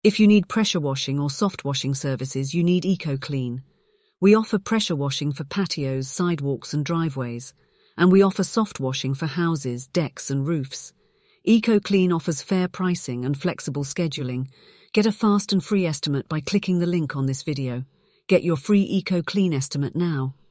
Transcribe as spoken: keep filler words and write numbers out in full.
If you need pressure washing or soft washing services, you need EcoClean. We offer pressure washing for patios, sidewalks and driveways, and we offer soft washing for houses, decks and roofs. EcoClean offers fair pricing and flexible scheduling. Get a fast and free estimate by clicking the link on this video. Get your free EcoClean estimate now.